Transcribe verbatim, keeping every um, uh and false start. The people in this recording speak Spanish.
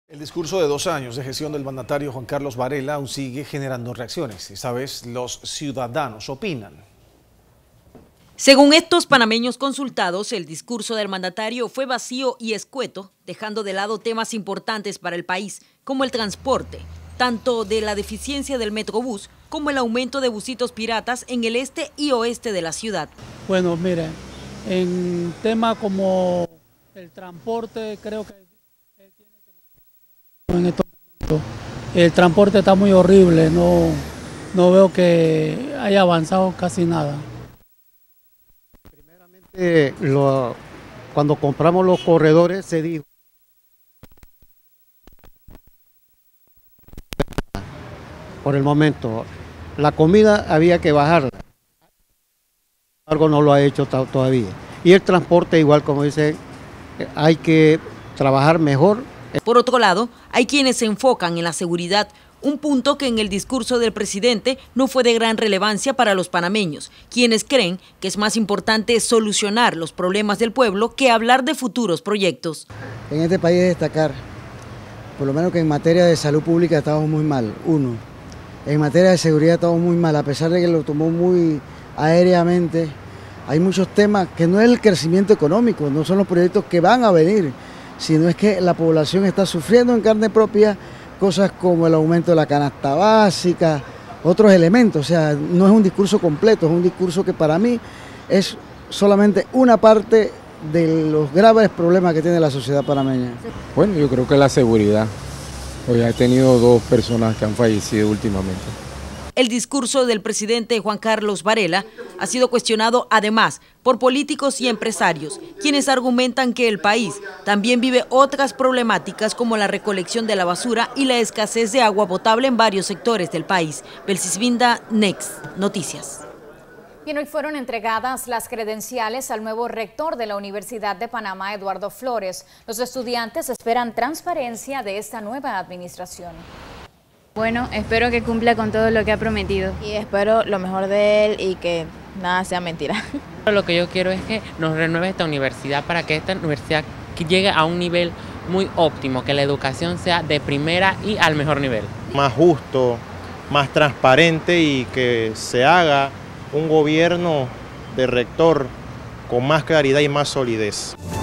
El discurso de dos años de gestión del mandatario Juan Carlos Varela aún sigue generando reacciones. Esta vez los ciudadanos opinan. Según estos panameños consultados, el discurso del mandatario fue vacío y escueto, dejando de lado temas importantes para el país, como el transporte, tanto de la deficiencia del Metrobús como el aumento de busitos piratas en el este y oeste de la ciudad. Bueno, miren, en temas como el transporte, creo que en estos momentos el transporte está muy horrible, no, no veo que haya avanzado casi nada. Primeramente, lo, cuando compramos los corredores se dijo por el momento la comida había que bajarla, algo no lo ha hecho todavía, y el transporte igual, como dice, hay que trabajar mejor. Por otro lado, hay quienes se enfocan en la seguridad, un punto que en el discurso del presidente no fue de gran relevancia para los panameños, quienes creen que es más importante solucionar los problemas del pueblo que hablar de futuros proyectos. En este país es destacar, por lo menos que en materia de salud pública estamos muy mal, uno. En materia de seguridad estamos muy mal, a pesar de que lo tomó muy aéreamente. Hay muchos temas que no es el crecimiento económico, no son los proyectos que van a venir, sino es que la población está sufriendo en carne propia cosas como el aumento de la canasta básica, otros elementos. O sea, no es un discurso completo, es un discurso que para mí es solamente una parte de los graves problemas que tiene la sociedad panameña. Bueno, yo creo que la seguridad. Hoy he tenido dos personas que han fallecido últimamente. El discurso del presidente Juan Carlos Varela ha sido cuestionado además por políticos y empresarios, quienes argumentan que el país también vive otras problemáticas como la recolección de la basura y la escasez de agua potable en varios sectores del país. Belsis Vinda, Next Noticias. Bien, hoy fueron entregadas las credenciales al nuevo rector de la Universidad de Panamá, Eduardo Flores. Los estudiantes esperan transparencia de esta nueva administración. Bueno, espero que cumpla con todo lo que ha prometido. Y espero lo mejor de él y que nada sea mentira. Lo que yo quiero es que nos renueve esta universidad para que esta universidad llegue a un nivel muy óptimo, que la educación sea de primera y al mejor nivel. Más justo, más transparente y que se haga un gobierno de rector con más claridad y más solidez.